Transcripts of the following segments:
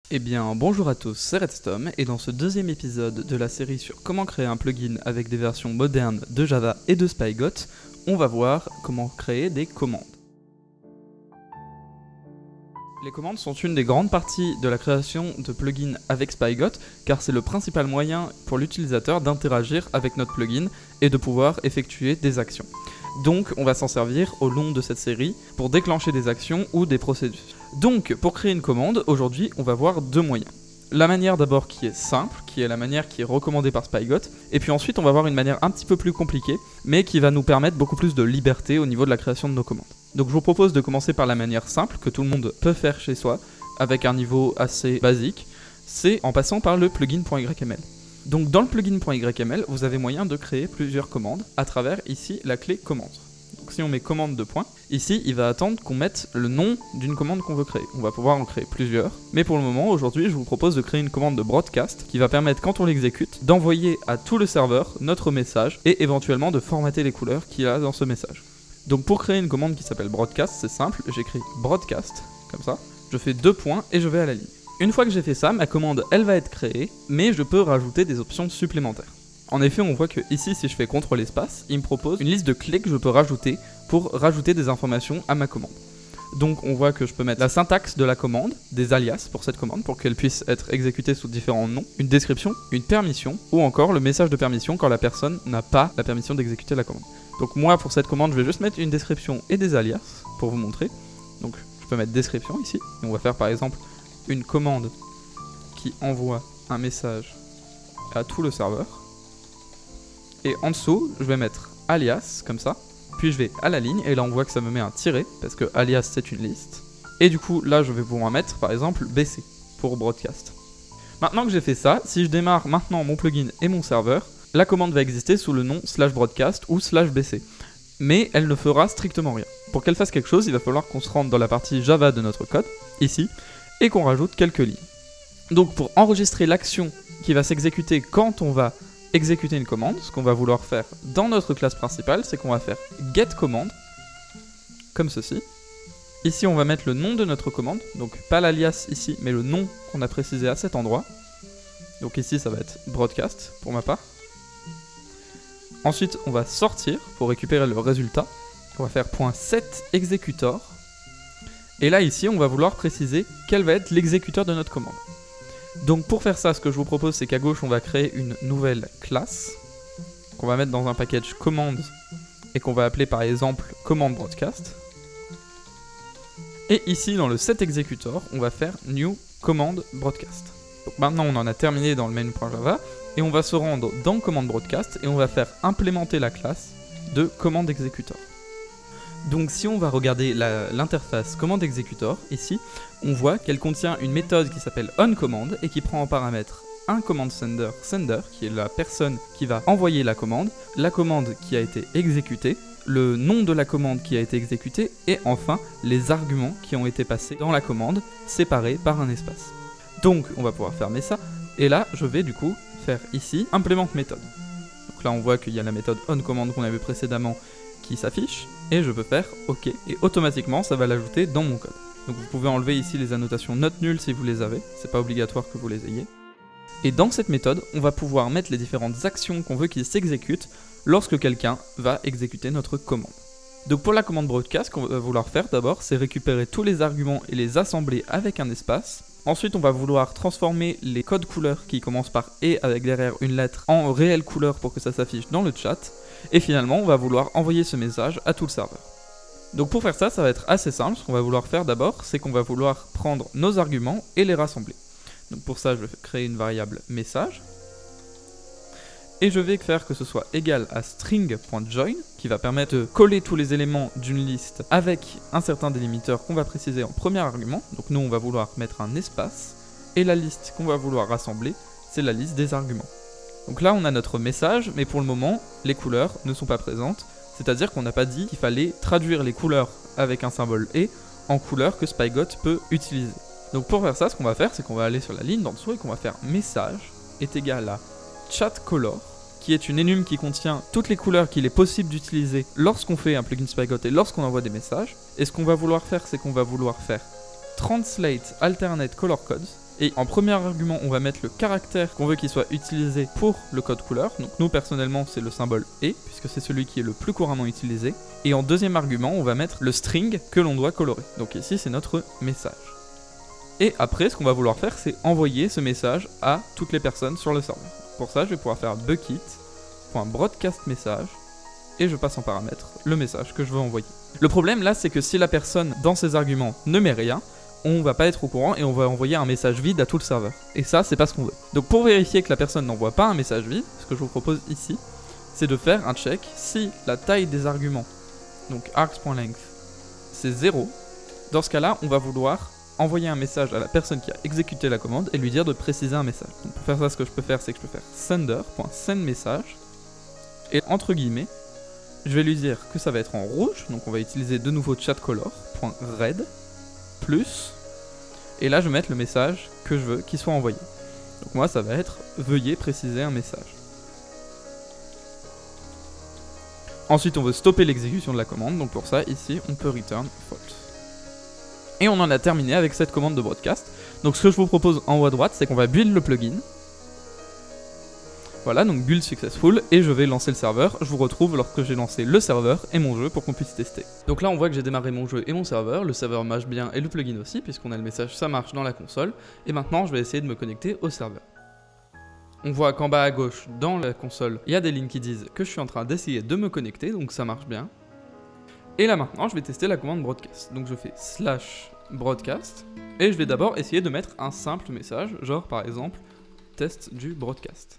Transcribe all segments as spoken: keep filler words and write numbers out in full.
Eh bien, bonjour à tous, c'est Redstorm, et dans ce deuxième épisode de la série sur comment créer un plugin avec des versions modernes de Java et de SpyGot, on va voir comment créer des commandes. Les commandes sont une des grandes parties de la création de plugins avec SpyGot, car c'est le principal moyen pour l'utilisateur d'interagir avec notre plugin et de pouvoir effectuer des actions. Donc on va s'en servir au long de cette série pour déclencher des actions ou des procédures. Donc pour créer une commande, aujourd'hui on va voir deux moyens. La manière d'abord qui est simple, qui est la manière qui est recommandée par SpyGot, et puis ensuite on va voir une manière un petit peu plus compliquée, mais qui va nous permettre beaucoup plus de liberté au niveau de la création de nos commandes. Donc je vous propose de commencer par la manière simple que tout le monde peut faire chez soi, avec un niveau assez basique, c'est en passant par le plugin.yml. Donc dans le plugin.yml, vous avez moyen de créer plusieurs commandes à travers ici la clé commande. Donc si on met commande de points, ici il va attendre qu'on mette le nom d'une commande qu'on veut créer. On va pouvoir en créer plusieurs, mais pour le moment aujourd'hui je vous propose de créer une commande de broadcast qui va permettre quand on l'exécute d'envoyer à tout le serveur notre message et éventuellement de formater les couleurs qu'il y a dans ce message. Donc pour créer une commande qui s'appelle broadcast, c'est simple, j'écris broadcast, comme ça, je fais deux points et je vais à la ligne. Une fois que j'ai fait ça, ma commande elle va être créée, mais je peux rajouter des options supplémentaires. En effet, on voit que ici, si je fais contrôle espace, il me propose une liste de clés que je peux rajouter pour rajouter des informations à ma commande. Donc on voit que je peux mettre la syntaxe de la commande, des alias pour cette commande, pour qu'elle puisse être exécutée sous différents noms, une description, une permission, ou encore le message de permission quand la personne n'a pas la permission d'exécuter la commande. Donc moi, pour cette commande, je vais juste mettre une description et des alias, pour vous montrer. Donc je peux mettre description ici, et on va faire par exemple une commande qui envoie un message à tout le serveur. Et en dessous, je vais mettre alias, comme ça. Puis je vais à la ligne, et là on voit que ça me met un tiret, parce que alias c'est une liste. Et du coup, là je vais pouvoir mettre, par exemple, B C, pour broadcast. Maintenant que j'ai fait ça, si je démarre maintenant mon plugin et mon serveur, la commande va exister sous le nom slash broadcast ou slash B C. Mais elle ne fera strictement rien. Pour qu'elle fasse quelque chose, il va falloir qu'on se rende dans la partie Java de notre code, ici, et qu'on rajoute quelques lignes. Donc pour enregistrer l'action qui va s'exécuter quand on va exécuter une commande, ce qu'on va vouloir faire dans notre classe principale, c'est qu'on va faire getCommand, comme ceci. Ici on va mettre le nom de notre commande, donc pas l'alias ici, mais le nom qu'on a précisé à cet endroit. Donc ici ça va être broadcast pour ma part. Ensuite on va sortir pour récupérer le résultat. On va faire .setExecutor. Et là, ici, on va vouloir préciser quel va être l'exécuteur de notre commande. Donc pour faire ça, ce que je vous propose, c'est qu'à gauche, on va créer une nouvelle classe qu'on va mettre dans un package command et qu'on va appeler par exemple command broadcast. Et ici, dans le setExecutor, on va faire new command broadcast. Donc maintenant, on en a terminé dans le main.java et on va se rendre dans command broadcast et on va faire implémenter la classe de command executor. Donc si on va regarder l'interface command executor, ici, on voit qu'elle contient une méthode qui s'appelle onCommand et qui prend en paramètre un command sender, sender, qui est la personne qui va envoyer la commande, la commande qui a été exécutée, le nom de la commande qui a été exécutée, et enfin les arguments qui ont été passés dans la commande, séparés par un espace. Donc on va pouvoir fermer ça, et là je vais du coup faire ici implement méthode. Donc là on voit qu'il y a la méthode onCommand qu'on avait précédemment qui s'affiche, et je peux faire OK, et automatiquement ça va l'ajouter dans mon code. Donc vous pouvez enlever ici les annotations note nulle si vous les avez, c'est pas obligatoire que vous les ayez. Et dans cette méthode, on va pouvoir mettre les différentes actions qu'on veut qu'ils s'exécutent lorsque quelqu'un va exécuter notre commande. Donc pour la commande broadcast, ce qu'on va vouloir faire d'abord, c'est récupérer tous les arguments et les assembler avec un espace. Ensuite, on va vouloir transformer les codes couleurs qui commencent par « et » avec derrière une lettre en réelle couleur pour que ça s'affiche dans le chat. Et finalement, on va vouloir envoyer ce message à tout le serveur. Donc pour faire ça, ça va être assez simple. Ce qu'on va vouloir faire d'abord, c'est qu'on va vouloir prendre nos arguments et les rassembler. Donc pour ça, je vais créer une variable message. Et je vais faire que ce soit égal à string.join, qui va permettre de coller tous les éléments d'une liste avec un certain délimiteur qu'on va préciser en premier argument. Donc nous, on va vouloir mettre un espace. Et la liste qu'on va vouloir rassembler, c'est la liste des arguments. Donc là, on a notre message, mais pour le moment, les couleurs ne sont pas présentes. C'est-à-dire qu'on n'a pas dit qu'il fallait traduire les couleurs avec un symbole « et » en couleurs que SpyGot peut utiliser. Donc pour faire ça, ce qu'on va faire, c'est qu'on va aller sur la ligne d'en dessous et qu'on va faire message est égal à chatColor, qui est une enum qui contient toutes les couleurs qu'il est possible d'utiliser lorsqu'on fait un plugin SpyGot et lorsqu'on envoie des messages. Et ce qu'on va vouloir faire, c'est qu'on va vouloir faire translate alternate color codes Et en premier argument, on va mettre le caractère qu'on veut qu'il soit utilisé pour le code couleur. Donc nous, personnellement, c'est le symbole et, puisque c'est celui qui est le plus couramment utilisé. Et en deuxième argument, on va mettre le string que l'on doit colorer. Donc ici, c'est notre message. Et après, ce qu'on va vouloir faire, c'est envoyer ce message à toutes les personnes sur le serveur. Pour ça, je vais pouvoir faire bucket.broadcastMessage et je passe en paramètre le message que je veux envoyer. Le problème là, c'est que si la personne, dans ses arguments, ne met rien, on va pas être au courant et on va envoyer un message vide à tout le serveur. Et ça, c'est pas ce qu'on veut. Donc pour vérifier que la personne n'envoie pas un message vide, ce que je vous propose ici, c'est de faire un check si la taille des arguments, donc args.length, c'est zéro. Dans ce cas-là, on va vouloir envoyer un message à la personne qui a exécuté la commande et lui dire de préciser un message. Donc pour faire ça, ce que je peux faire, c'est que je peux faire sender.sendMessage et entre guillemets, je vais lui dire que ça va être en rouge, donc on va utiliser de nouveau chatcolor.red plus, et là je vais mettre le message que je veux qu'il soit envoyé. Donc moi ça va être veuillez préciser un message. Ensuite on veut stopper l'exécution de la commande, donc pour ça ici on peut return false. Et on en a terminé avec cette commande de broadcast. Donc ce que je vous propose en haut à droite, c'est qu'on va build le plugin. Voilà, donc build successful, et je vais lancer le serveur. Je vous retrouve lorsque j'ai lancé le serveur et mon jeu pour qu'on puisse tester. Donc là on voit que j'ai démarré mon jeu et mon serveur, le serveur marche bien et le plugin aussi, puisqu'on a le message ça marche dans la console. Et maintenant je vais essayer de me connecter au serveur. On voit qu'en bas à gauche, dans la console, il y a des lignes qui disent que je suis en train d'essayer de me connecter, donc ça marche bien. Et là maintenant je vais tester la commande broadcast. Donc je fais slash broadcast, et je vais d'abord essayer de mettre un simple message, genre par exemple test du broadcast.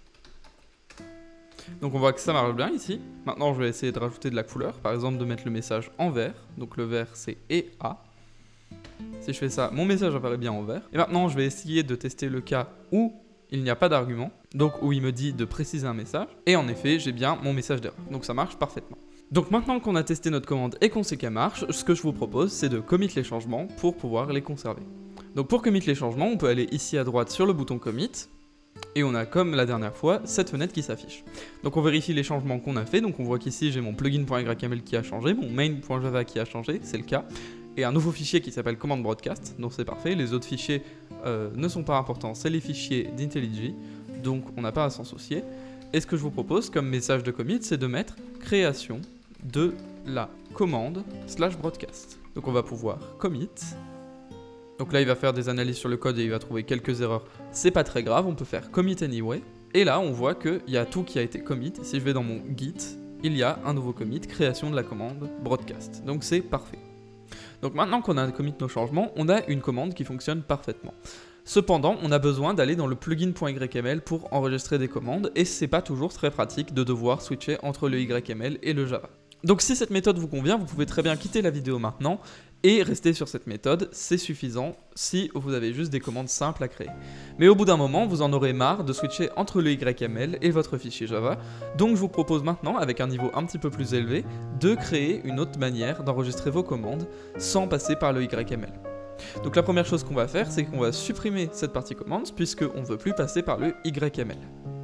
Donc on voit que ça marche bien ici. Maintenant je vais essayer de rajouter de la couleur, par exemple de mettre le message en vert. Donc le vert c'est E A. Si je fais ça, mon message apparaît bien en vert. Et maintenant je vais essayer de tester le cas où il n'y a pas d'argument, donc où il me dit de préciser un message. Et en effet j'ai bien mon message d'erreur, donc ça marche parfaitement. Donc maintenant qu'on a testé notre commande et qu'on sait qu'elle marche, ce que je vous propose c'est de commit les changements pour pouvoir les conserver. Donc pour commit les changements, on peut aller ici à droite sur le bouton commit. Et on a, comme la dernière fois, cette fenêtre qui s'affiche. Donc on vérifie les changements qu'on a fait. Donc on voit qu'ici j'ai mon plugin.yml qui a changé, mon main.java qui a changé, c'est le cas. Et un nouveau fichier qui s'appelle command broadcast, donc c'est parfait. Les autres fichiers euh, ne sont pas importants, c'est les fichiers d'IntelliJ, donc on n'a pas à s'en soucier. Et ce que je vous propose comme message de commit, c'est de mettre création de la commande slash broadcast. Donc on va pouvoir commit. Donc là il va faire des analyses sur le code et il va trouver quelques erreurs, c'est pas très grave, on peut faire commit anyway. Et là on voit qu'il y a tout qui a été commit, si je vais dans mon git, il y a un nouveau commit, création de la commande broadcast, donc c'est parfait. Donc maintenant qu'on a commit nos changements, on a une commande qui fonctionne parfaitement. Cependant, on a besoin d'aller dans le plugin.yml pour enregistrer des commandes, et c'est pas toujours très pratique de devoir switcher entre le Y M L et le Java. Donc si cette méthode vous convient, vous pouvez très bien quitter la vidéo maintenant et rester sur cette méthode, c'est suffisant si vous avez juste des commandes simples à créer. Mais au bout d'un moment, vous en aurez marre de switcher entre le Y M L et votre fichier Java, donc je vous propose maintenant, avec un niveau un petit peu plus élevé, de créer une autre manière d'enregistrer vos commandes sans passer par le Y M L. Donc la première chose qu'on va faire, c'est qu'on va supprimer cette partie commands puisqu'on ne veut plus passer par le Y M L.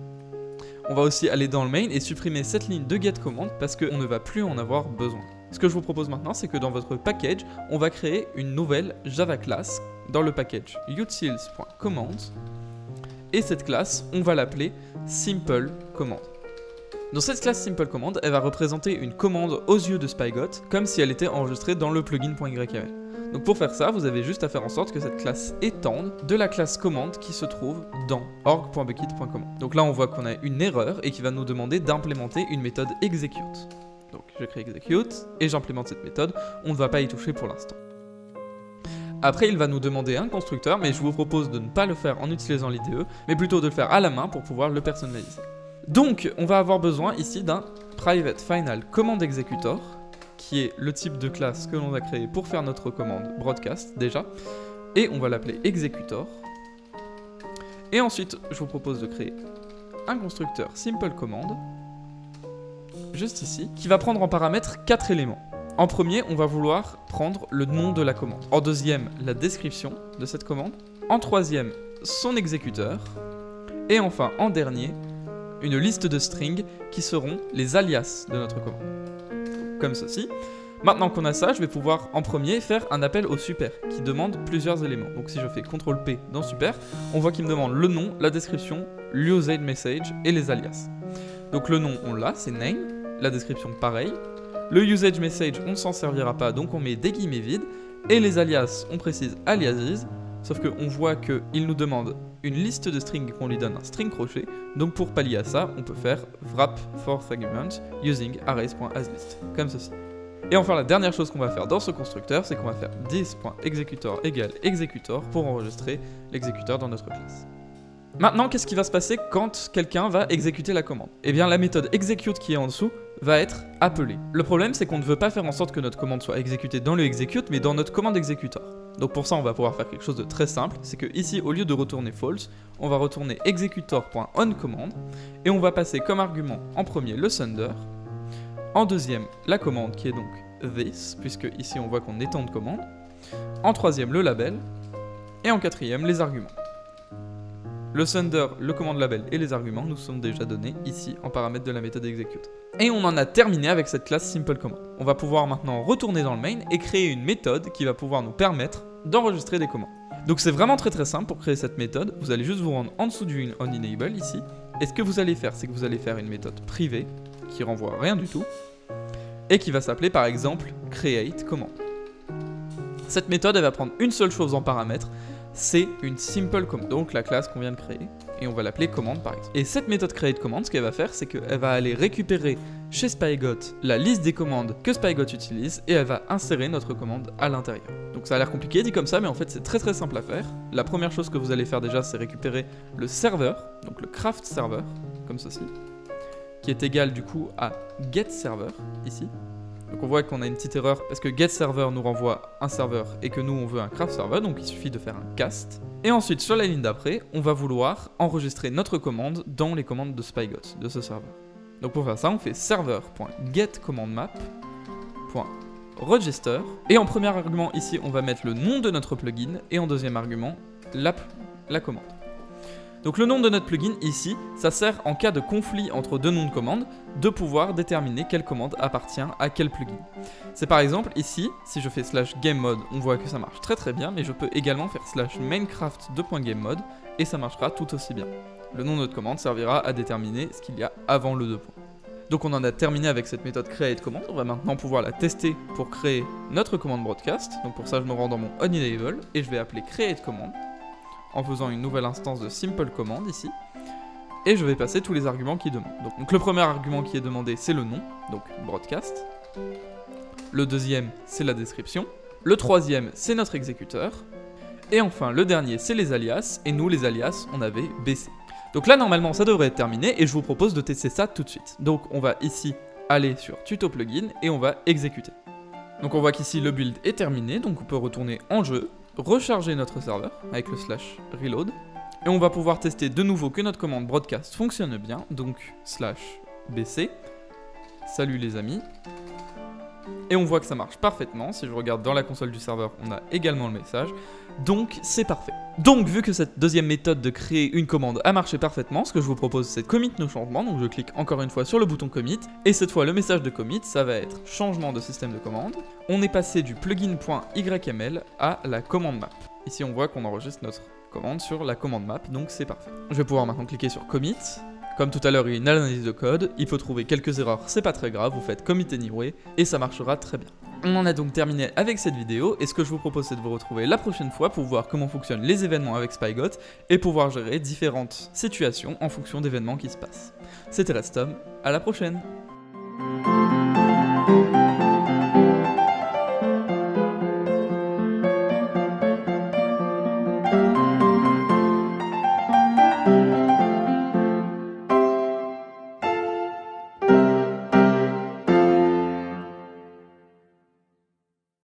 On va aussi aller dans le main et supprimer cette ligne de getCommand parce qu'on ne va plus en avoir besoin. Ce que je vous propose maintenant, c'est que dans votre package, on va créer une nouvelle Java class dans le package utils.command et cette classe, on va l'appeler simpleCommand. Dans cette classe simpleCommand, elle va représenter une commande aux yeux de SpyGot comme si elle était enregistrée dans le plugin.yml. Donc pour faire ça, vous avez juste à faire en sorte que cette classe étende de la classe commande qui se trouve dans org.bucket.command. Donc là on voit qu'on a une erreur et qui va nous demander d'implémenter une méthode execute. Donc je crée execute et j'implémente cette méthode, on ne va pas y toucher pour l'instant. Après il va nous demander un constructeur, mais je vous propose de ne pas le faire en utilisant l'I D E, mais plutôt de le faire à la main pour pouvoir le personnaliser. Donc on va avoir besoin ici d'un private final command executor, qui est le type de classe que l'on a créé pour faire notre commande broadcast déjà, et on va l'appeler executor. Et ensuite, je vous propose de créer un constructeur simpleCommand, juste ici, qui va prendre en paramètre quatre éléments. En premier, on va vouloir prendre le nom de la commande. En deuxième, la description de cette commande. En troisième, son exécuteur. Et enfin, en dernier, une liste de strings qui seront les alias de notre commande. Comme ceci. Maintenant qu'on a ça, je vais pouvoir en premier faire un appel au super qui demande plusieurs éléments. Donc si je fais contrôle P dans super, on voit qu'il me demande le nom, la description, l'usage message et les alias. Donc le nom on l'a, c'est name, la description pareil. Le usage message on s'en servira pas donc on met des guillemets vides. Et les alias on précise aliases, sauf qu'on voit qu'il nous demande une liste de strings qu'on lui donne un string crochet. Donc pour pallier à ça, on peut faire wrap fourth argument using arrays.aslist, comme ceci. Et enfin la dernière chose qu'on va faire dans ce constructeur, c'est qu'on va faire this.executor égale executor pour enregistrer l'exécuteur dans notre classe. Maintenant, qu'est-ce qui va se passer quand quelqu'un va exécuter la commande? Eh bien la méthode execute qui est en dessous va être appelée. Le problème c'est qu'on ne veut pas faire en sorte que notre commande soit exécutée dans le execute, mais dans notre commande executor. Donc pour ça on va pouvoir faire quelque chose de très simple, c'est que ici au lieu de retourner false, on va retourner executor.onCommand et on va passer comme argument en premier le sender, en deuxième la commande qui est donc this, puisque ici on voit qu'on étend de commande, en troisième le label, et en quatrième les arguments. Le sender, le commande label et les arguments nous sont déjà donnés ici en paramètre de la méthode execute. Et on en a terminé avec cette classe simpleCommand. On va pouvoir maintenant retourner dans le main et créer une méthode qui va pouvoir nous permettre d'enregistrer des commandes. Donc c'est vraiment très très simple pour créer cette méthode. Vous allez juste vous rendre en dessous du onEnable ici. Et ce que vous allez faire, c'est que vous allez faire une méthode privée qui renvoie rien du tout et qui va s'appeler par exemple createCommand. Cette méthode elle va prendre une seule chose en paramètre, c'est une simpleCommand, donc la classe qu'on vient de créer, et on va l'appeler commande par exemple. Et cette méthode createCommand, ce qu'elle va faire, c'est qu'elle va aller récupérer chez Spygot la liste des commandes que Spygot utilise, et elle va insérer notre commande à l'intérieur. Donc ça a l'air compliqué dit comme ça, mais en fait c'est très très simple à faire. La première chose que vous allez faire déjà, c'est récupérer le serveur, donc le craft server, comme ceci, qui est égal du coup à getServer, ici. Donc on voit qu'on a une petite erreur parce que getServer nous renvoie un serveur et que nous on veut un craft server, donc il suffit de faire un cast. Et ensuite sur la ligne d'après, on va vouloir enregistrer notre commande dans les commandes de Spygot, de ce serveur. Donc pour faire ça, on fait server.getCommandMap.register et en premier argument ici, on va mettre le nom de notre plugin et en deuxième argument, la, la commande. Donc le nom de notre plugin ici, ça sert en cas de conflit entre deux noms de commande de pouvoir déterminer quelle commande appartient à quel plugin. C'est par exemple ici, si je fais slash gamemode, on voit que ça marche très très bien, mais je peux également faire slash maincraft2.gamemode et ça marchera tout aussi bien. Le nom de notre commande servira à déterminer ce qu'il y a avant le deux points. Donc on en a terminé avec cette méthode createCommand, on va maintenant pouvoir la tester pour créer notre commande broadcast. Donc pour ça je me rends dans mon onEnable et je vais appeler createCommand en faisant une nouvelle instance de simpleCommand ici, et je vais passer tous les arguments qui demandent. Donc, donc le premier argument qui est demandé, c'est le nom, donc broadcast. Le deuxième, c'est la description. Le troisième, c'est notre exécuteur. Et enfin, le dernier, c'est les alias, et nous, les alias, on avait B C. Donc là, normalement, ça devrait être terminé, et je vous propose de tester ça tout de suite. Donc on va ici aller sur Tuto Plugin, et on va exécuter. Donc on voit qu'ici, le build est terminé, donc on peut retourner en jeu, recharger notre serveur avec le slash reload et on va pouvoir tester de nouveau que notre commande broadcast fonctionne bien, donc slash bc, salut les amis, et on voit que ça marche parfaitement. Si je regarde dans la console du serveur, on a également le message, donc c'est parfait. Donc vu que cette deuxième méthode de créer une commande a marché parfaitement, ce que je vous propose c'est de commit nos changements, donc je clique encore une fois sur le bouton commit, et cette fois le message de commit ça va être changement de système de commande. On est passé du plugin.yml à la commande map. Ici on voit qu'on enregistre notre commande sur la commande map, donc c'est parfait. Je vais pouvoir maintenant cliquer sur commit. Comme tout à l'heure, il y a une analyse de code, il faut trouver quelques erreurs, c'est pas très grave, vous faites commit anyway, et ça marchera très bien. On en a donc terminé avec cette vidéo, et ce que je vous propose c'est de vous retrouver la prochaine fois pour voir comment fonctionnent les événements avec Spygot, et pouvoir gérer différentes situations en fonction d'événements qui se passent. C'était Restom, à la prochaine!